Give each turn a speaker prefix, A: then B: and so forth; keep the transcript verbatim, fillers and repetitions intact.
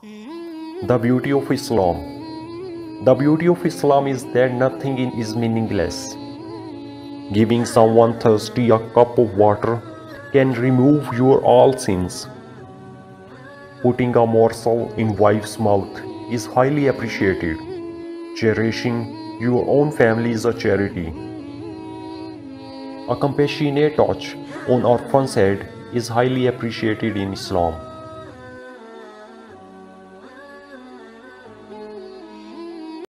A: The beauty of Islam. The beauty of Islam is that nothing is meaningless. Giving someone thirsty a cup of water can remove your all sins. Putting a morsel in wife's mouth is highly appreciated. Cherishing your own family is a charity. A compassionate touch on orphan's head is highly appreciated in Islam.